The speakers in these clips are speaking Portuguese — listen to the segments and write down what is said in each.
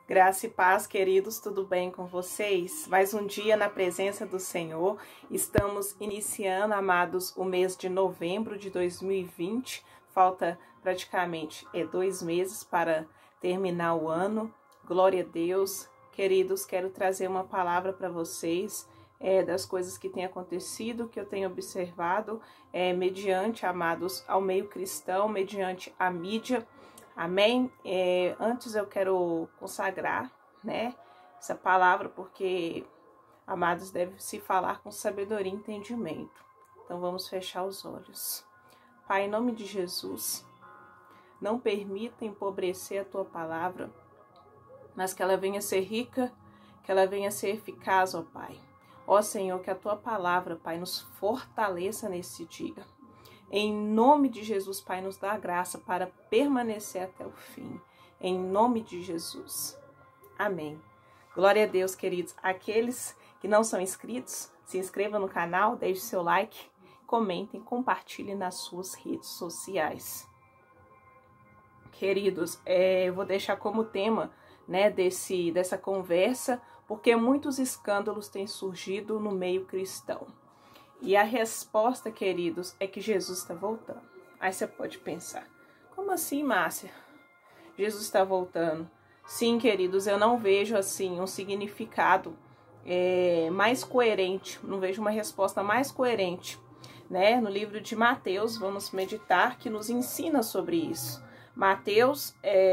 Graça e paz, queridos, tudo bem com vocês? Mais um dia na presença do Senhor. Estamos iniciando, amados, o mês de novembro de 2020. Falta praticamente 2 meses para terminar o ano. Glória a Deus. Queridos, quero trazer uma palavra para vocês das coisas que têm acontecido, que eu tenho observado, mediante, amados, ao meio cristão, mediante a mídia. Amém? Antes eu quero consagrar, né, essa palavra, porque, amados, deve se falar com sabedoria e entendimento. Então vamos fechar os olhos. Pai, em nome de Jesus, não permita empobrecer a tua palavra, mas que ela venha ser rica, que ela venha ser eficaz, ó Pai. Ó Senhor, que a tua palavra, Pai, nos fortaleça nesse dia. Em nome de Jesus, Pai, nos dá a graça para permanecer até o fim. Em nome de Jesus. Amém. Glória a Deus, queridos. Aqueles que não são inscritos, se inscrevam no canal, deixe seu like, comentem, compartilhem nas suas redes sociais. Queridos, eu vou deixar como tema, né, dessa conversa, porque muitos escândalos têm surgido no meio cristão. E a resposta, queridos, é que Jesus está voltando. Aí você pode pensar, como assim, Márcia? Jesus está voltando. Sim, queridos, eu não vejo assim um significado mais coerente, não vejo uma resposta mais coerente, né? No livro de Mateus, vamos meditar, que nos ensina sobre isso. Mateus,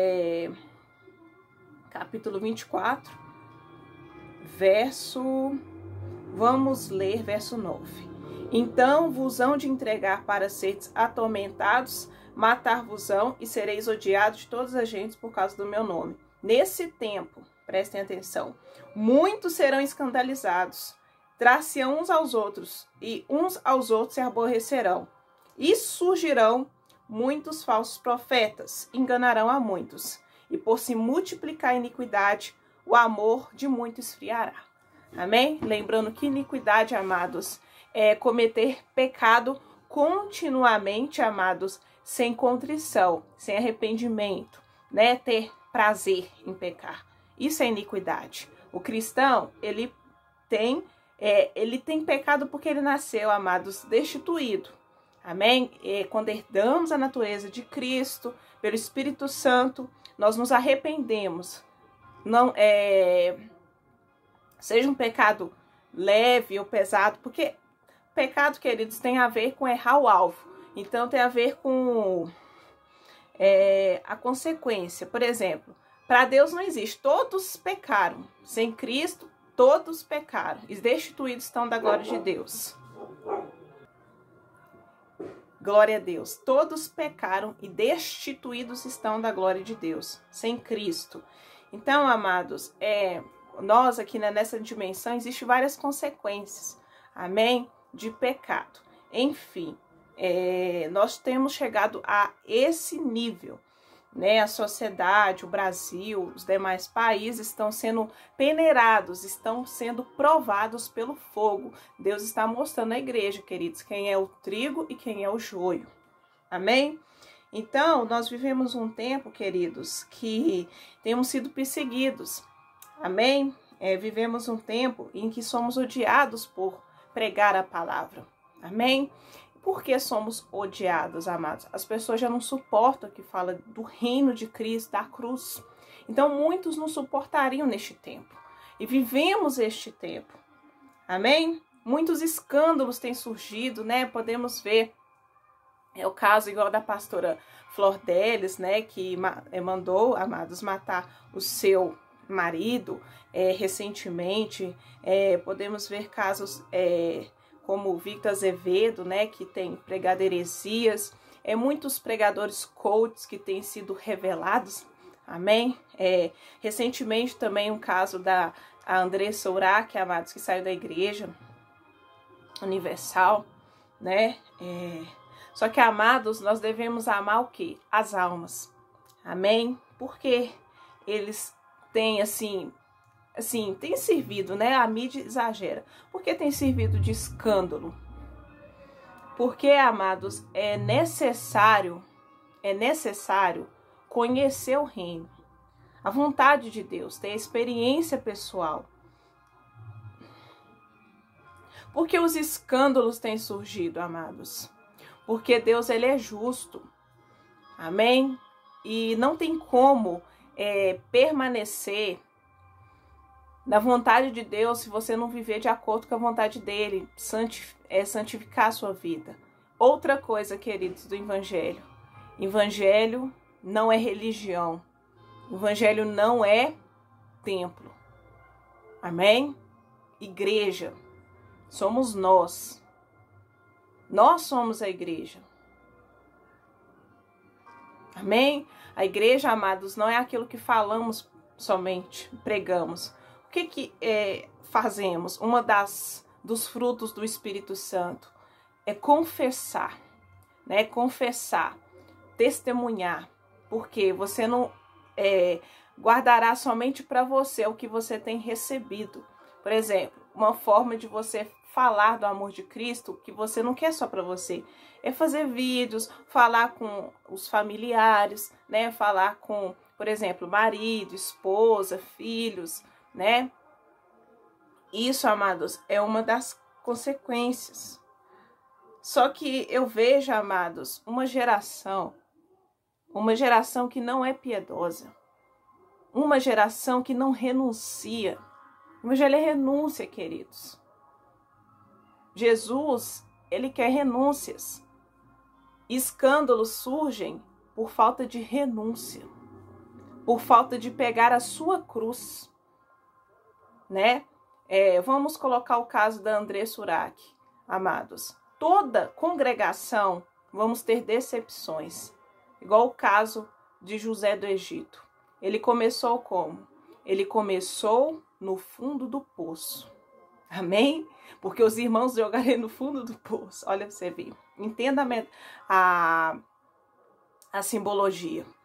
capítulo 24, vamos ler verso 9. Então vos hão de entregar para seres atormentados, matar-vos-ão e sereis odiados de todas as gentes por causa do meu nome. Nesse tempo, prestem atenção, muitos serão escandalizados, trar-se-ão uns aos outros, e uns aos outros se aborrecerão. E surgirão muitos falsos profetas, enganarão a muitos. E por se multiplicar a iniquidade, o amor de muitos esfriará. Amém? Lembrando que iniquidade, amados, é cometer pecado continuamente, amados, sem contrição, sem arrependimento, né? Ter prazer em pecar. Isso é iniquidade. O cristão, ele tem pecado porque ele nasceu, amados, destituído. Amém? Quando herdamos a natureza de Cristo, pelo Espírito Santo, nós nos arrependemos. Não seja um pecado leve ou pesado, porque pecado, queridos, tem a ver com errar o alvo. Então, tem a ver com a consequência. Por exemplo, para Deus não existe. Todos pecaram. Sem Cristo, todos pecaram. E destituídos estão da glória de Deus. Glória a Deus. Todos pecaram e destituídos estão da glória de Deus. Sem Cristo. Então, amados, nós aqui nessa dimensão, existem várias consequências. Amém? De pecado. Enfim, nós temos chegado a esse nível, né? A sociedade, o Brasil, os demais países estão sendo peneirados, estão sendo provados pelo fogo. Deus está mostrando à igreja, queridos, quem é o trigo e quem é o joio. Amém? Então, nós vivemos um tempo, queridos, que temos sido perseguidos. Amém? Vivemos um tempo em que somos odiados por pregar a palavra. Amém? Por que somos odiados, amados? As pessoas já não suportam que fala do reino de Cristo, da cruz. Então, muitos não suportariam neste tempo. E vivemos este tempo. Amém? Muitos escândalos têm surgido, né? Podemos ver o caso igual da pastora Flor Delis, né? Que mandou, amados, matar o seu marido recentemente. Podemos ver casos como o Victor Azevedo, né, que tem pregado heresias, muitos pregadores coaches que têm sido revelados, amém? Recentemente também um caso da Andressa Urach, amados, que saiu da igreja universal, né? Só que, amados, nós devemos amar o quê? As almas, amém? Porque eles têm, assim, tem servido, né? A mídia exagera. Por que tem servido de escândalo? Porque, amados, é necessário conhecer o reino. a vontade de Deus, ter a experiência pessoal. Por que os escândalos têm surgido, amados? Porque Deus, ele é justo. Amém? E não tem como permanecer na vontade de Deus se você não viver de acordo com a vontade dele, santificar a sua vida. Outra coisa, queridos, do Evangelho. Evangelho não é religião. Evangelho não é templo. Amém? Igreja. Somos nós. Nós somos a igreja. Amém? A igreja, amados, não é aquilo que falamos somente, pregamos. O que fazemos? Dos frutos do Espírito Santo é confessar, né? Confessar, testemunhar, porque você não guardará somente para você o que você tem recebido. Por exemplo, uma forma de você falar do amor de Cristo, que você não quer só para você, é fazer vídeos, falar com os familiares, né? Falar com, por exemplo, marido, esposa, filhos, né? Isso, amados, é uma das consequências. Só que eu vejo, amados, uma geração que não é piedosa, uma geração que não renuncia. O Evangelho é renúncia, queridos. Jesus, ele quer renúncias. Escândalos surgem por falta de renúncia, por falta de pegar a sua cruz, né? Vamos colocar o caso da André Surak, amados. Toda congregação vamos ter decepções, igual o caso de José do Egito. Ele começou como? Ele começou no fundo do poço. Amém? Porque os irmãos jogaram ele no fundo do poço. Olha pra você ver. Entenda a simbologia.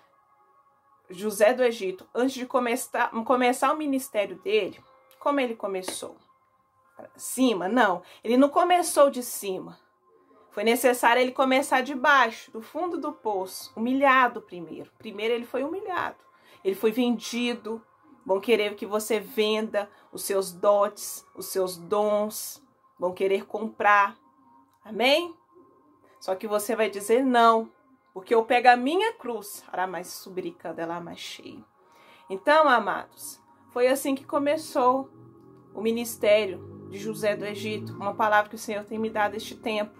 José do Egito, antes de começar o ministério dele, como ele começou? Pra cima? Não. Ele não começou de cima. Foi necessário ele começar de baixo, do fundo do poço. Humilhado primeiro. Primeiro ele foi humilhado. Ele foi vendido. Vão querer que você venda os seus dotes, os seus dons. Vão querer comprar. Amém? Só que você vai dizer não. Porque eu pego a minha cruz. Era mais subricando, ela mais cheia. Então, amados, foi assim que começou o ministério de José do Egito. Uma palavra que o Senhor tem me dado este tempo.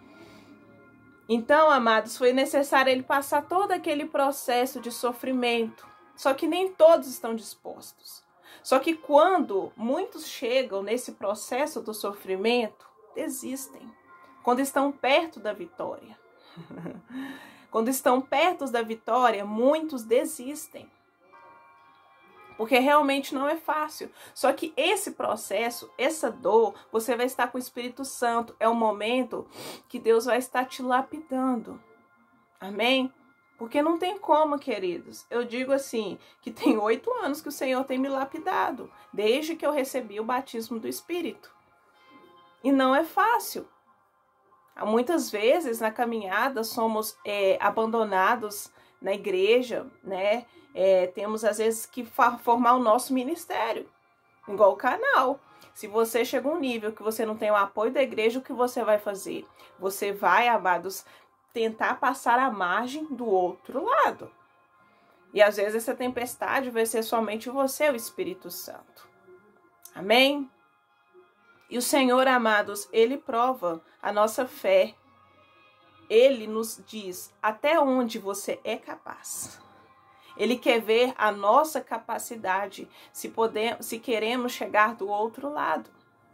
Então, amados, foi necessário ele passar todo aquele processo de sofrimento. Só que nem todos estão dispostos. Só que quando muitos chegam nesse processo do sofrimento, desistem. Quando estão perto da vitória. Quando estão perto da vitória, muitos desistem. Porque realmente não é fácil. Só que esse processo, essa dor, você vai estar com o Espírito Santo. É o momento que Deus vai estar te lapidando. Amém? Porque não tem como, queridos. Eu digo assim, que tem 8 anos que o Senhor tem me lapidado. Desde que eu recebi o batismo do Espírito. E não é fácil. Muitas vezes, na caminhada, somos abandonados na igreja, né? Temos, às vezes, que formar o nosso ministério. Igual o canal. Se você chega a um nível que você não tem o apoio da igreja, o que você vai fazer? Você vai, amados, tentar passar a margem do outro lado. E às vezes essa tempestade vai ser somente você, o Espírito Santo. Amém? E o Senhor, amados, ele prova a nossa fé. Ele nos diz até onde você é capaz. Ele quer ver a nossa capacidade, se queremos chegar do outro lado.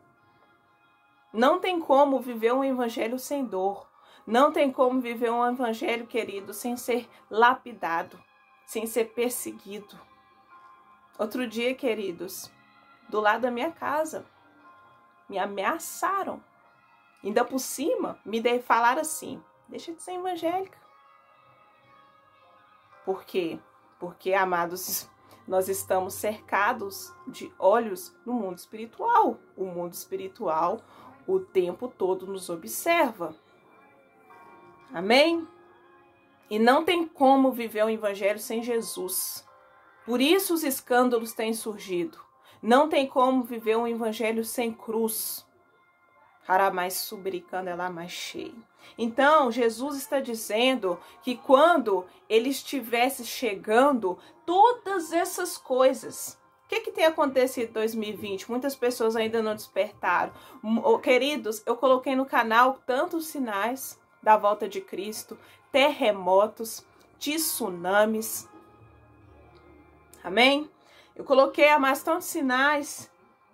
Não tem como viver um evangelho sem dor. Não tem como viver um evangelho, querido, sem ser lapidado, sem ser perseguido. Outro dia, queridos, do lado da minha casa, me ameaçaram. Ainda por cima, falaram assim, deixa de ser evangélica. Por quê? Porque, amados, nós estamos cercados de olhos no mundo espiritual. O mundo espiritual, o tempo todo, nos observa. Amém? E não tem como viver o evangelho sem Jesus. Por isso os escândalos têm surgido. Não tem como viver um evangelho sem cruz. Haramais subricando ela mais cheio. Então, Jesus está dizendo que quando ele estivesse chegando, todas essas coisas. O que tem acontecido em 2020? Muitas pessoas ainda não despertaram. Queridos, eu coloquei no canal tantos sinais da volta de Cristo, terremotos, tsunamis. Amém? Eu coloquei a mais tantos sinais.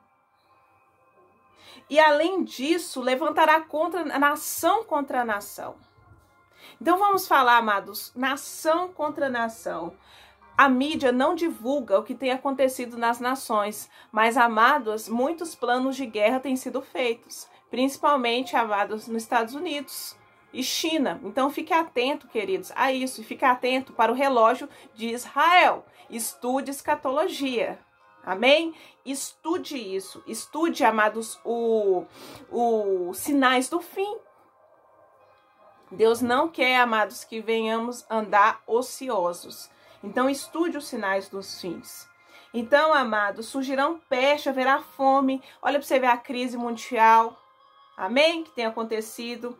E além disso, levantará nação contra nação. Então vamos falar, amados, nação contra nação. A mídia não divulga o que tem acontecido nas nações, mas, amados, muitos planos de guerra têm sido feitos, principalmente, amados, nos Estados Unidos e China. Então fique atento, queridos, a isso, e fique atento para o relógio de Israel. Estude escatologia. Amém? Estude isso. Estude, amados, os sinais do fim. Deus não quer, amados, que venhamos andar ociosos. Então, estude os sinais dos fins. Então, amados, surgirão pestes, haverá fome. Olha para você ver a crise mundial. Amém? Que tem acontecido.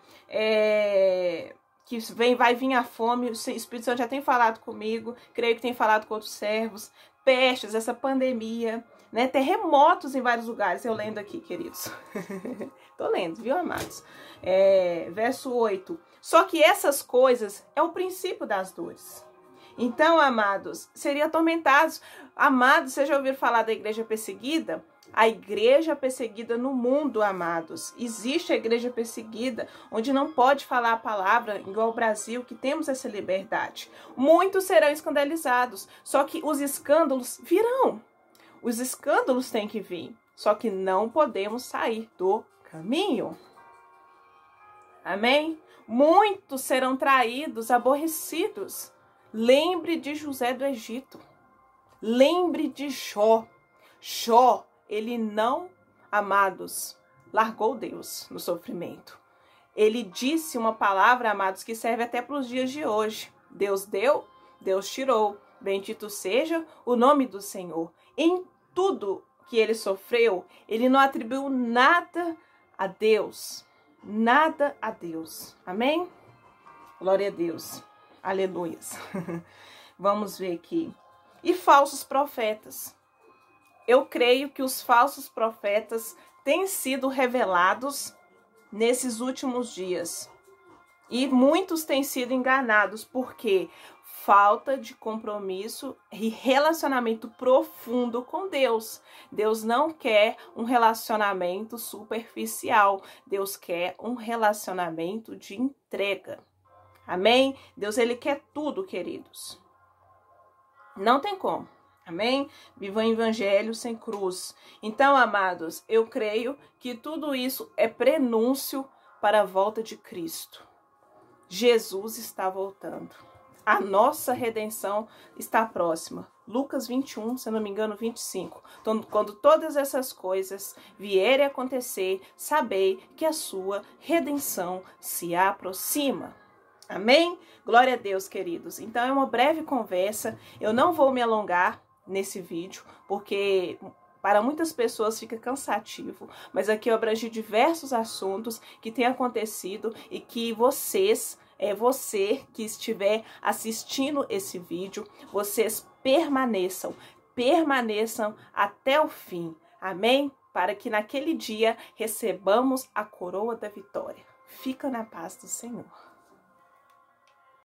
Que vai vir a fome. O Espírito Santo já tem falado comigo. Creio que tem falado com outros servos. Pestes, essa pandemia, né? Terremotos em vários lugares. Eu lendo aqui, queridos. Tô lendo, viu, amados? Verso 8. Só que essas coisas é o princípio das dores. Então, amados, seriam atormentados. Amados, vocês já ouviram falar da igreja perseguida? A igreja perseguida no mundo, amados. Existe a igreja perseguida, onde não pode falar a palavra, igual o Brasil, que temos essa liberdade. Muitos serão escandalizados, só que os escândalos virão. Os escândalos têm que vir, só que não podemos sair do caminho. Amém? Muitos serão traídos, aborrecidos. Lembre de José do Egito. Lembre de Jó. Jó, ele não, amados, largou Deus no sofrimento. Ele disse uma palavra, amados, que serve até para os dias de hoje. Deus deu, Deus tirou. Bendito seja o nome do Senhor. Em tudo que ele sofreu, ele não atribuiu nada a Deus. Nada a Deus. Amém? Glória a Deus. Aleluias. Vamos ver aqui. E falsos profetas. Eu creio que os falsos profetas têm sido revelados nesses últimos dias. E muitos têm sido enganados, porque falta de compromisso e relacionamento profundo com Deus. Deus não quer um relacionamento superficial. Deus quer um relacionamento de entrega. Amém? Deus, ele quer tudo, queridos. Não tem como. Amém? Viva o evangelho sem cruz. Então, amados, eu creio que tudo isso é prenúncio para a volta de Cristo. Jesus está voltando. A nossa redenção está próxima. Lucas 21, se eu não me engano, 25. Então, quando todas essas coisas vierem a acontecer, sabei que a sua redenção se aproxima. Amém? Glória a Deus, queridos. Então, é uma breve conversa. Eu não vou me alongar nesse vídeo, porque para muitas pessoas fica cansativo. Mas aqui eu abrangi diversos assuntos que têm acontecido e que você que estiver assistindo esse vídeo, vocês permaneçam até o fim. Amém? Para que naquele dia recebamos a coroa da vitória. Fica na paz do Senhor.